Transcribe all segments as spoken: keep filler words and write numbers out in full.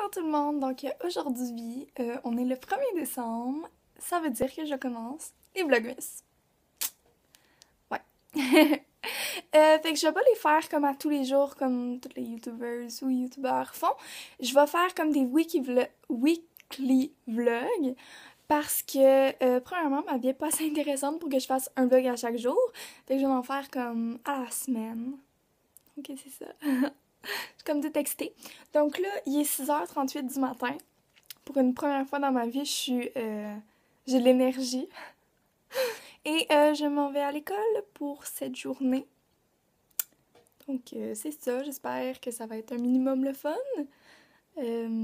Hello tout le monde, donc aujourd'hui, euh, on est le premier décembre, ça veut dire que je commence les Vlogmas. Ouais. euh, fait que je vais pas les faire comme à tous les jours, comme tous les youtubers ou youtubeurs font. Je vais faire comme des wiki vlo weekly vlogs parce que, euh, premièrement, ma vie est pas assez intéressante pour que je fasse un vlog à chaque jour. Fait que je vais en faire comme à la semaine. Ok, c'est ça. Je suis comme tout excitée. Donc là, il est six heures trente-huit du matin. Pour une première fois dans ma vie, je suis... Euh, j'ai de l'énergie. Et euh, je m'en vais à l'école pour cette journée. Donc euh, c'est ça, j'espère que ça va être un minimum le fun. Euh,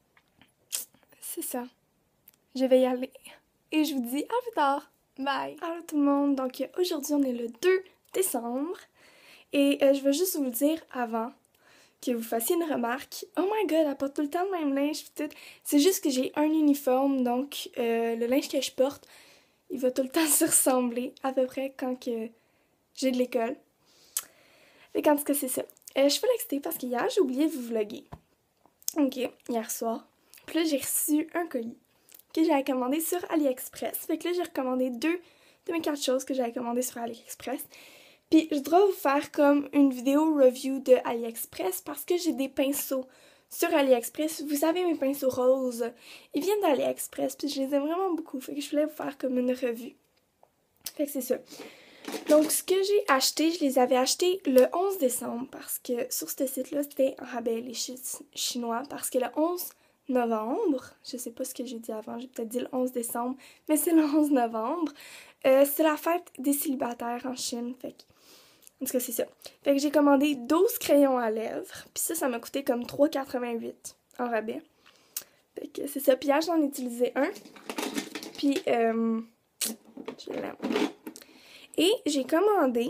c'est ça. Je vais y aller. Et je vous dis à plus tard. Bye! Allô tout le monde, donc aujourd'hui on est le deux décembre. Et euh, je veux juste vous le dire avant que vous fassiez une remarque. Oh my god, elle porte tout le temps le même linge pis tout. C'est juste que j'ai un uniforme, donc euh, le linge que je porte, il va tout le temps se ressembler à peu près quand que j'ai de l'école. Fait qu'en tout cas, c'est ça. Euh, je suis pas excitée parce qu'hier, j'ai oublié de vous vlogger. Ok, hier soir. Puis là, j'ai reçu un colis que j'avais commandé sur AliExpress. Fait que là, j'ai recommandé deux de mes quatre choses que j'avais commandées sur AliExpress. Puis je dois vous faire comme une vidéo review de AliExpress parce que j'ai des pinceaux sur AliExpress. Vous savez, mes pinceaux roses, ils viennent d'AliExpress puis je les aime vraiment beaucoup. Fait que je voulais vous faire comme une revue. Fait que c'est ça. Donc ce que j'ai acheté, je les avais achetés le onze décembre parce que sur ce site-là, c'était en rabais les chi chinois parce que le onze novembre, je sais pas ce que j'ai dit avant, j'ai peut-être dit le onze décembre, mais c'est le onze novembre, euh, c'est la fête des célibataires en Chine. Fait que en tout cas, c'est ça. Fait que j'ai commandé douze crayons à lèvres. Puis ça, ça m'a coûté comme trois quatre-vingt-huit en rabais. Fait que c'est ça. Puis hier, j'en ai utilisé un. Puis, euh, je l'aime. Et j'ai commandé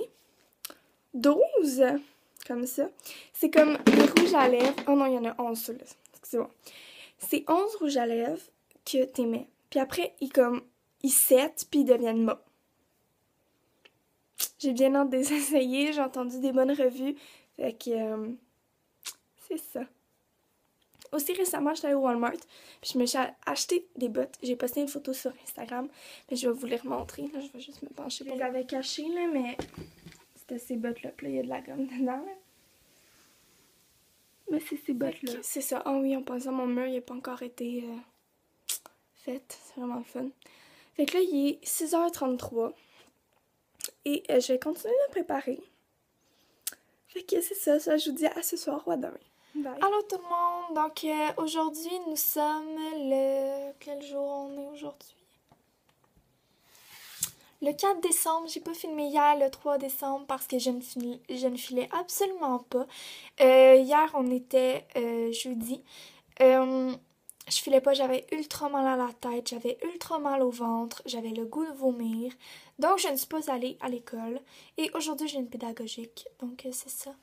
douze, comme ça. C'est comme les rouges à lèvres. Oh non, il y en a onze, ça, là. Excusez-moi. C'est onze rouges à lèvres que t'aimais. Puis après, ils comme, ils settent, puis ils deviennent mauves. J'ai bien hâte de les essayer, j'ai entendu des bonnes revues, fait que euh, c'est ça. Aussi récemment, j'étais allée au Walmart, puis je me suis acheté des bottes. J'ai posté une photo sur Instagram, mais je vais vous les remontrer. Là, je vais juste me pencher. Je les avais cachées, là, mais c'était ces bottes-là. Puis là, il y a de la gomme dedans, là. Mais c'est ces bottes-là. C'est ça. Ah oui, en pensant mon mur, il n'a pas encore été euh, fait. C'est vraiment le fun. Fait que là, il est six heures trente-trois. Et euh, je vais continuer de préparer. Fait que c'est ça, ça je vous dis à ce soir ou à demain. Bye. Allô tout le monde, donc euh, aujourd'hui nous sommes le... Quel jour on est aujourd'hui? Le quatre décembre, j'ai pas filmé hier le trois décembre parce que je ne, fil... je ne filais absolument pas. Euh, hier on était euh, jeudi. Euh, je filais pas, j'avais ultra mal à la tête, j'avais ultra mal au ventre, j'avais le goût de vomir. Donc je ne suis pas allée à l'école. Et aujourd'hui j'ai une pédagogique, donc euh, c'est ça.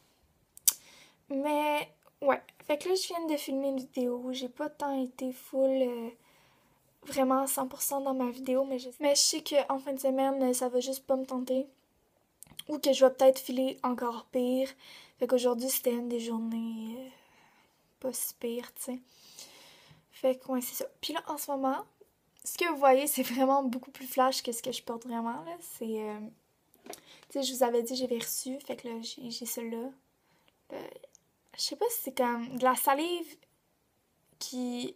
Mais ouais, fait que là je viens de filmer une vidéo, j'ai pas tant été full euh, vraiment cent pour cent dans ma vidéo, mais je, mais je sais qu'en fin de semaine ça va juste pas me tenter. Ou que je vais peut-être filer encore pire. Fait qu'aujourd'hui c'était une des journées euh, pas si pire, tu sais. Fait que ouais, c'est ça. Puis là, en ce moment, ce que vous voyez, c'est vraiment beaucoup plus flash que ce que je porte vraiment, là. C'est... Euh... Tu sais, je vous avais dit, j'avais reçu. Fait que là, j'ai celui-là. Euh, je sais pas si c'est comme de la salive qui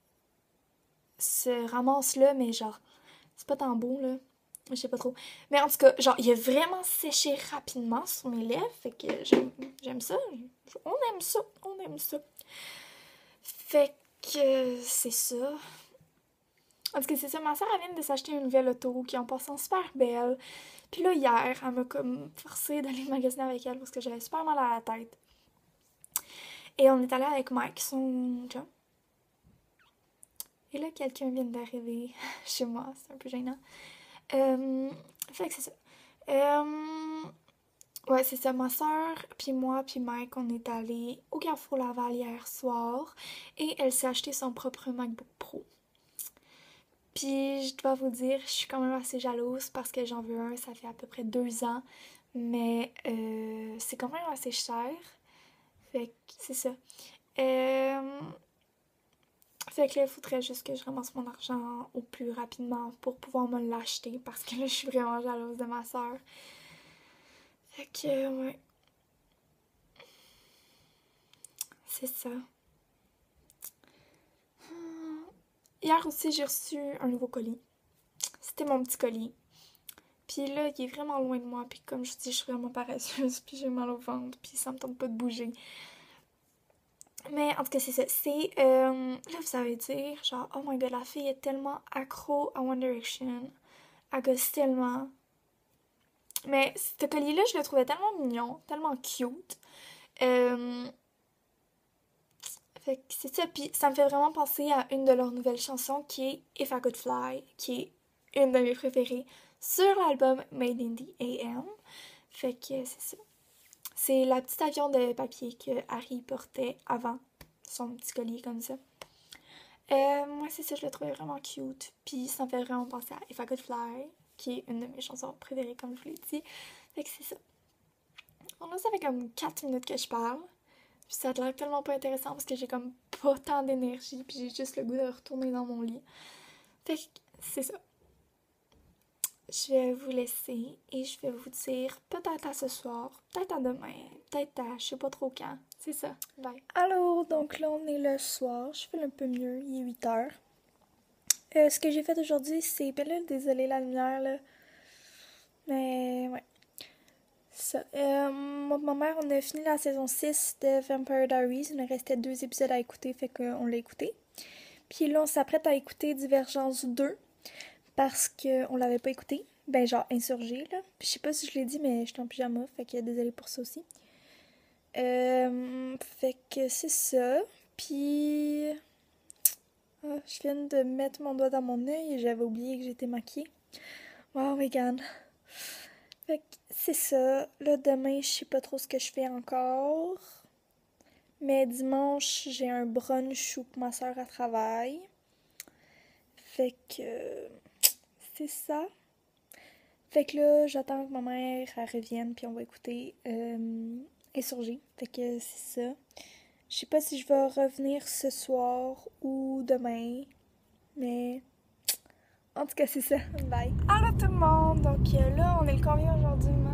se ramasse là, mais genre, c'est pas tant beau, là. Je sais pas trop. Mais en tout cas, genre, il a vraiment séché rapidement sur mes lèvres. Fait que j'aime ça. On aime ça. On aime ça. Fait que c'est ça. En tout cas, c'est ça. Ma soeur, elle vient de s'acheter une nouvelle auto qui est en passant super belle. Puis là, hier, elle m'a comme forcée d'aller magasiner avec elle parce que j'avais super mal à la tête. Et on est allé avec Mike, son chum. Et là, quelqu'un vient d'arriver chez moi. C'est un peu gênant. Euh, fait que c'est ça. Euh, ouais, c'est ça. Ma soeur, puis moi, puis Mike, on est allé au Carrefour Laval hier soir. Et elle s'est acheté son propre MacBook Pro. Puis je dois vous dire, je suis quand même assez jalouse parce que j'en veux un, ça fait à peu près deux ans. Mais euh, c'est quand même assez cher. Fait que c'est ça. Euh, Fait que là, il faudrait juste que je ramasse mon argent au plus rapidement pour pouvoir me l'acheter parce que là, je suis vraiment jalouse de ma soeur. Fait que, ouais. C'est ça. Hier aussi, j'ai reçu un nouveau colis. C'était mon petit colis. Puis là, il est vraiment loin de moi. Puis comme je dis, je suis vraiment paresseuse. Puis j'ai mal au ventre. Puis ça me tente pas de bouger. Mais en tout cas, c'est ça. C'est, euh, là, vous allez dire, genre, oh my god, la fille est tellement accro à One Direction. Elle gosse tellement. Mais ce colis-là, je le trouvais tellement mignon, tellement cute. Euh... Fait que c'est ça. Puis ça me fait vraiment penser à une de leurs nouvelles chansons qui est If I Could Fly, qui est une de mes préférées sur l'album Made in the A M. Fait que c'est ça. C'est la petite avion de papier que Harry portait avant son petit collier comme ça. Euh, moi, c'est ça, je le trouvais vraiment cute. Puis ça me fait vraiment penser à If I Could Fly, qui est une de mes chansons préférées, comme je vous l'ai dit. Fait que c'est ça. Bon, là, ça fait comme quatre minutes que je parle. Puis ça a l'air tellement pas intéressant parce que j'ai comme pas tant d'énergie. Puis j'ai juste le goût de retourner dans mon lit. Fait que c'est ça. Je vais vous laisser et je vais vous dire peut-être à ce soir, peut-être à demain, peut-être à je sais pas trop quand. C'est ça. Bye. Allô, donc là on est le soir, je fais un peu mieux, il est huit heures. Euh, ce que j'ai fait aujourd'hui, c'est... Ben là, désolée la lumière là. Mais ouais. Ça. Euh, moi et ma mère, on a fini la saison six de Vampire Diaries. Il nous restait deux épisodes à écouter, fait qu'on l'a écouté. Puis là, on s'apprête à écouter Divergence deux. Parce qu'on l'avait pas écouté. Ben, genre, insurgé, là. Puis je sais pas si je l'ai dit, mais j'étais en pyjama. Fait que désolée pour ça aussi. Euh, fait que c'est ça. Puis... Oh, je viens de mettre mon doigt dans mon œil et j'avais oublié que j'étais maquillée. Wow, my god. Fait que c'est ça. Là, demain, je sais pas trop ce que je fais encore. Mais dimanche, j'ai un brunch où ma soeur a travail. Fait que... c'est ça. Fait que là, j'attends que ma mère elle revienne, puis on va écouter euh, Insurgé. Fait que c'est ça. Je sais pas si je vais revenir ce soir ou demain, mais en tout cas, c'est ça. Bye. Allô tout le monde! Donc euh, là, on est le combien aujourd'hui, maman?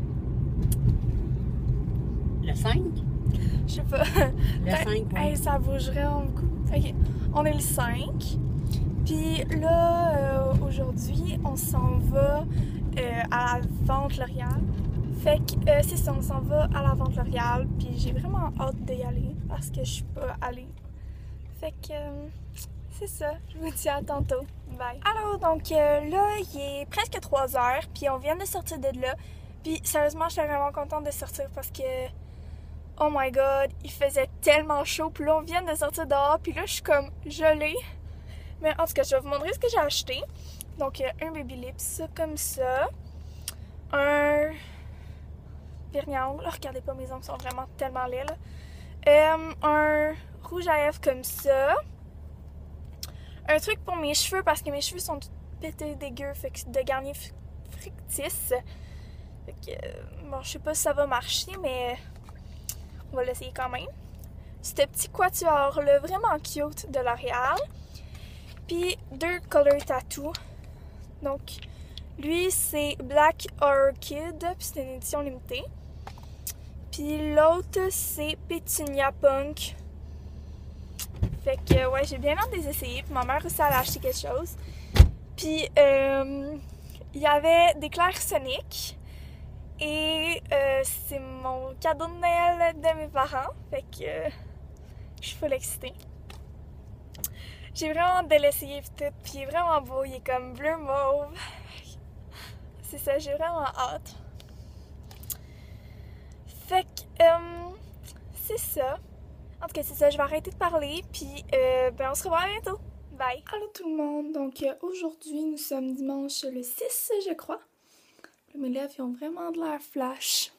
Le cinq? Je sais pas. Le cinq, oui. Hey, ça bougerait en beaucoup. Ok, on est le cinq. Puis là, euh, aujourd'hui, on s'en va euh, à la Vente L'Oréal. Fait que euh, c'est ça, on s'en va à la Vente L'Oréal. Puis j'ai vraiment hâte d'y aller parce que je suis pas allée. Fait que euh, c'est ça, je vous dis à tantôt. Bye. Alors, donc euh, là, il est presque trois heures. Puis on vient de sortir de là. Puis sérieusement, je suis vraiment contente de sortir parce que... oh my god, il faisait tellement chaud. Puis là, on vient de sortir dehors. Puis là, je suis comme gelée. Mais en tout cas, je vais vous montrer ce que j'ai acheté. Donc, un Baby Lips comme ça. Un vernis à ongles. Regardez pas, mes ongles sont vraiment tellement laids, là. Euh, un rouge à lèvres comme ça. Un truc pour mes cheveux, parce que mes cheveux sont tout pétés dégueux. Fait que de Garnier Fructis. Fait que, bon, je sais pas si ça va marcher, mais on va l'essayer quand même. Ce petit quatuor-là, vraiment cute de L'Oréal. Puis deux Color Tattoo. Donc, lui, c'est Black Orchid, puis c'est une édition limitée. Puis l'autre, c'est Petunia Punk. Fait que, ouais, j'ai bien hâte de les essayer. Puis ma mère aussi, elle a acheté quelque chose. Puis, euh, il y avait des clairs Sonic. Et euh, c'est mon cadeau de Noël de mes parents. Fait que, euh, je suis full excitée. J'ai vraiment hâte de l'essayer pis tout, pis il est vraiment beau, il est comme bleu mauve. C'est ça, j'ai vraiment hâte. Fait que, euh, c'est ça. En tout cas, c'est ça, je vais arrêter de parler, puis euh, ben on se revoit bientôt. Bye! Allô tout le monde, donc euh, aujourd'hui nous sommes dimanche le six, je crois. Mes lèvres ils ont vraiment de l'air flash.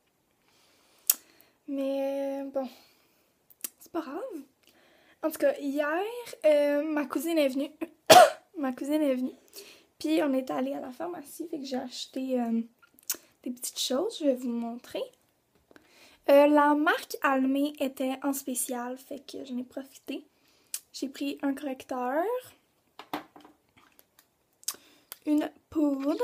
Mais bon, c'est pas grave. En tout cas, hier, euh, ma cousine est venue. ma cousine est venue. Puis on est allé à la pharmacie, fait que j'ai acheté euh, des petites choses. Je vais vous montrer. Euh, la marque Almé était en spécial, fait que j'en ai profité. J'ai pris un correcteur, une poudre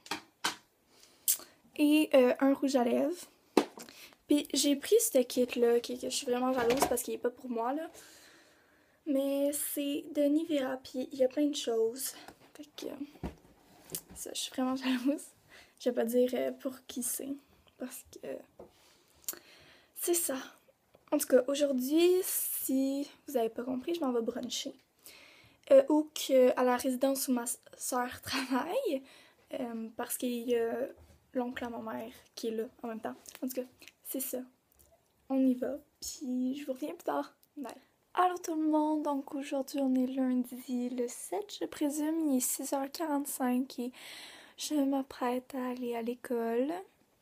et euh, un rouge à lèvres. Puis j'ai pris ce kit-là, que, que je suis vraiment jalouse parce qu'il est pas pour moi, là. Mais c'est de Nivea, puis il y a plein de choses. Fait que ça, je suis vraiment jalouse. Je vais pas dire euh, pour qui c'est, parce que c'est ça. En tout cas, aujourd'hui, si vous avez pas compris, je m'en vais bruncher. Euh, ou que à la résidence où ma soeur travaille, euh, parce qu'il y a l'oncle à ma mère qui est là en même temps. En tout cas, c'est ça. On y va, puis je vous reviens plus tard. Bye. Allô tout le monde, donc aujourd'hui on est lundi le sept, je présume, il est six heures quarante-cinq et je m'apprête à aller à l'école.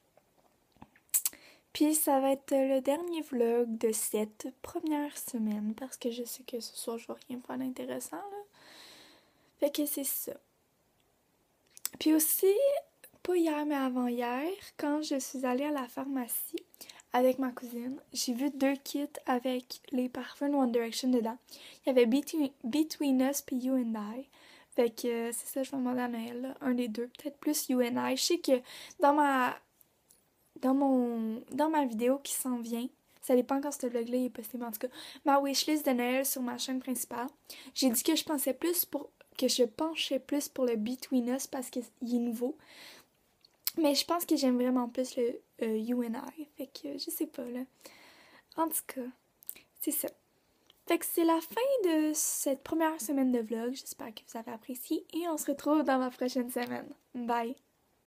Puis ça va être le dernier vlog de cette première semaine parce que je sais que ce soir je vais rien faire d'intéressant là. Fait que c'est ça. Puis aussi, pas hier mais avant-hier, quand je suis allée à la pharmacie avec ma cousine, j'ai vu deux kits avec les parfums One Direction dedans. Il y avait Between, Between Us puis You and I. Fait que euh, c'est ça, je vais demander à Noël, là, un des deux, peut-être plus You and I. Je sais que dans ma dans mon dans ma vidéo qui s'en vient, ça dépend quand ce vlog-là est posté, mais en tout cas, ma wishlist de Noël sur ma chaîne principale, j'ai dit que je pensais plus pour que je penchais plus pour le Between Us parce qu'il est nouveau. Mais je pense que j'aime vraiment plus le euh, You and I. Fait que je sais pas là. En tout cas, c'est ça. Fait que c'est la fin de cette première semaine de vlog. J'espère que vous avez apprécié et on se retrouve dans ma prochaine semaine. Bye!